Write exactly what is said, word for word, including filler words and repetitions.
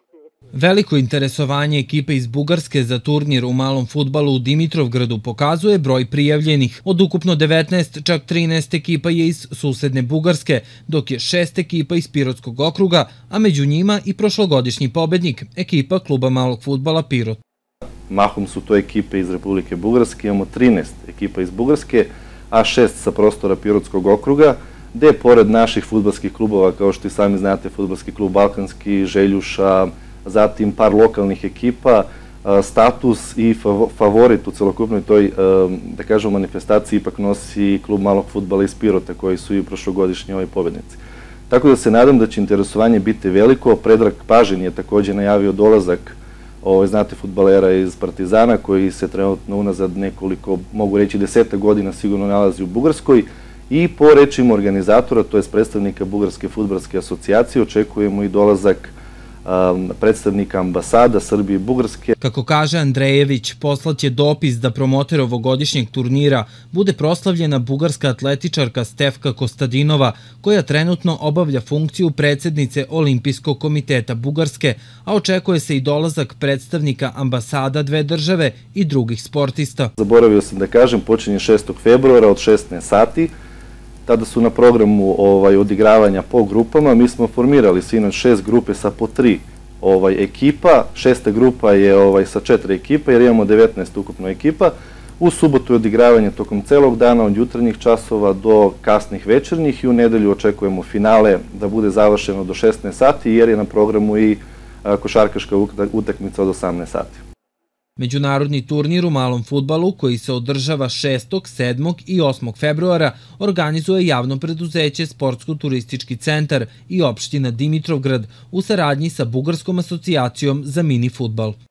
Veliko interesovanje ekipe iz Bugarske za turnir u malom fudbalu u Dimitrovgradu pokazuje broj prijavljenih. Od ukupno devetnaest, čak trinaest ekipa je iz susedne Bugarske, dok je šest ekipa iz Pirotskog okruga, a među njima i prošlogodišnji pobednik, ekipa kluba malog fudbala Pirot. Mahom su to ekipe iz Republike Bugarske, imamo trinaest ekipa iz Bugarske, a šest sa prostora Pirotskog okruga, gde pored naših fudbalskih klubova, kao što i sami znate, fudbalski klub Balkanski, Željuša, zatim par lokalnih ekipa, status i favorit u celokupnoj toj, da kažemo, manifestaciji ipak nosi klub malog fudbala iz Pirota, koji su i prošlogodišnji ovaj pobednici. Tako da se nadam da će interesovanje biti veliko. Predrag Pažin je takođe najavio dolazak, znate, fudbalera iz Partizana, koji se trenutno unazad nekoliko, mogu reći deseta godina, sigurno nalazi u Bugarskoj. I po rečima organizatora, to je predstavnika Bugarske fudbalske asocijacije, očekujemo i dolazak predstavnika ambasada Srbije i Bugarske. Kako kaže Andrejević, poslaće dopis da promoter ovogodišnjeg turnira bude proslavljena bugarska atletičarka Stefka Kostadinova, koja trenutno obavlja funkciju predsednice Olimpijskog komiteta Bugarske, a očekuje se i dolazak predstavnika ambasada dve države i drugih sportista. Zaboravio sam da kažem, počinje šestog februara od šesnaest sati. Tada su na programu odigravanja po grupama. Mi smo formirali sinoć šest grupe sa po tri ekipa. Šesta grupa je sa četiri ekipa, jer imamo devetnaest ukupno ekipa. U subotu je odigravanje tokom celog dana, od jutarnjih časova do kasnih večernjih, i u nedelju očekujemo finale da bude završeno do šesnaest sati, jer je na programu i košarkaška utakmica od osamnaest sati. Međunarodni turnir u malom fudbalu, koji se održava šestog, sedmog i osmog februara, organizuje javno preduzeće Sportsko-turistički centar i opština Dimitrovgrad u saradnji sa Bugarskom asocijacijom za mini fudbal.